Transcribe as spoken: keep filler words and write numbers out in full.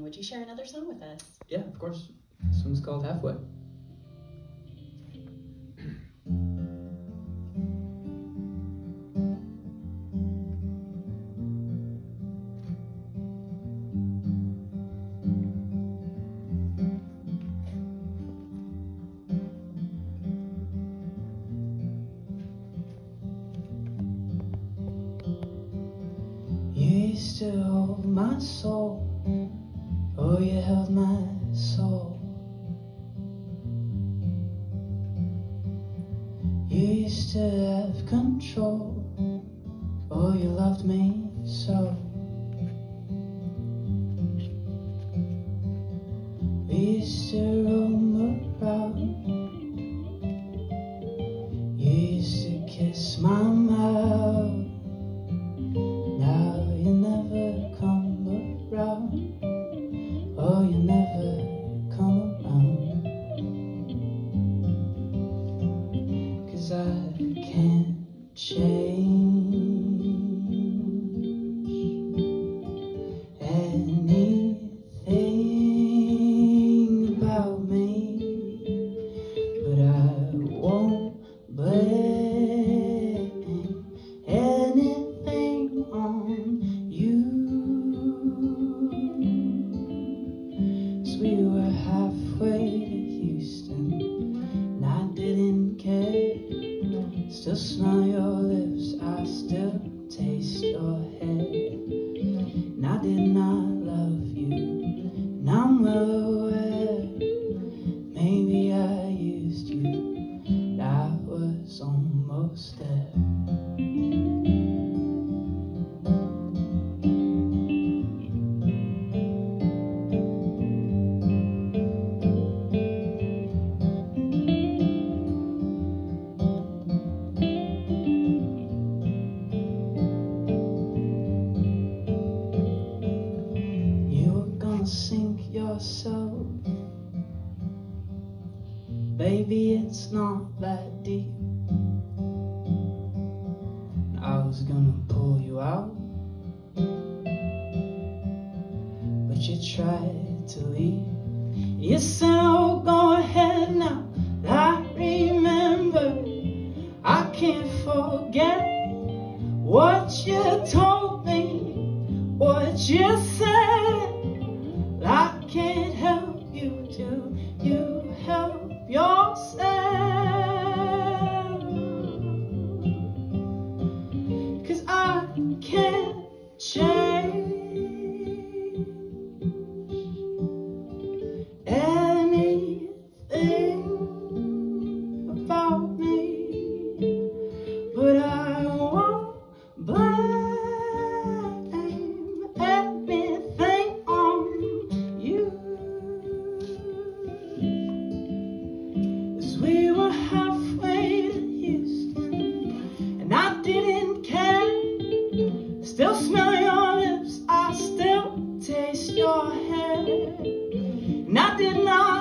would you share another song with us? Yeah, of course. This one's called Halfway. You used to hold my soul, oh, you held my soul. You used to have control, oh, you loved me so. We used to roam around, you used to kiss my mouth. Now you never come around, oh, you never come around. 'Cause I can't change anything about me, but I won't blame anything on you. 'Cause we were halfway to Houston, and I didn't care. Still smell your lips, I still taste your hair. And I did not love you, and I'm well aware. Maybe I used you, but I was almost there. Sink yourself, baby, it's not that deep. I was gonna pull you out, but you tried to leave. You said, oh, go ahead now, I remember. I can't forget what you told me, what you said. I can't help you, do you help yourself? 'Cause I can't change anything about me, but I won't blame anything on you. 'Cause we were halfway to Houston, and I didn't care. Still smell your lips, I still taste your hair. And I did not